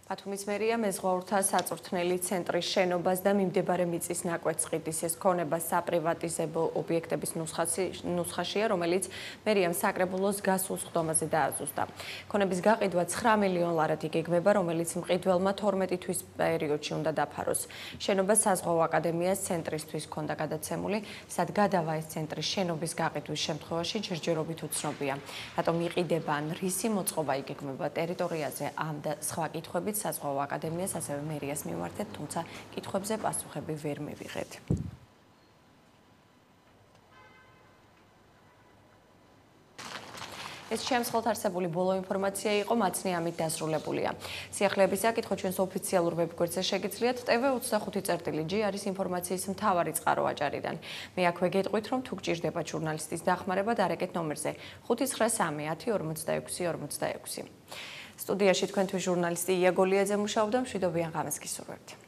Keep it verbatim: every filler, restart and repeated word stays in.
ბათუმის მერია მეზღვაურთა საწვრთნელი ცენტრის შენობას და მიმდებარე მიწის ნაკვეთს ეს ქონება საპრივატიზებო ობიექტების ნუსხაშია, რომელიც მერიამ საკრებულოს გასულ სხდომაზე დააზუსტა. ქონების გაყიდვა ცხრა მილიონ ლარად იგეგმება, რომელიც მყიდველმა თორმეტი თვის პერიოდში უნდა დაფაროს. შენობა საზღვაო აკადემიას ცენტრისთვის ჰქონდა გადაცემული, სად გადავა ეს ცენტრის შენობის გაყიდვის შემთხვევაში ჯერჯერობით უცნობია. რატომ იყიდება ან რისი მოწყობა იგეგმება ტერიტორიაზე ამ და სხვა კითხვებით საზღვაო აკადემიას ასევე მერიას მივმართეთ, თუმცა კითხვებზე პასუხები ვერ მივიღეთ. ეს შემსხლად არსებული ბოლო ინფორმაცია იყო, მაცნი ამით დასრულებულია. სიახლეების საკითხო ჩვენს ოფიციალურ ვებგვერდზე შეგიძლიათ ტევ ოცდახუთი წერტილი ჯი არის ინფორმაციის მთავარი წყარო აჭარიდან. მე აქვე გეტყვით, რომ თუ გჭირდება ჟურნალისტის დახმარება, დარეკეთ ნომერზე ხუთი ცხრა სამი ათი ორმოცდაექვსი ორმოცდაექვსი. სტუდიაში თქვენთვის ჟურნალისტი ია გოლიაძე მუშაობდა, მშვიდობიან ღამეს გისურვებთ.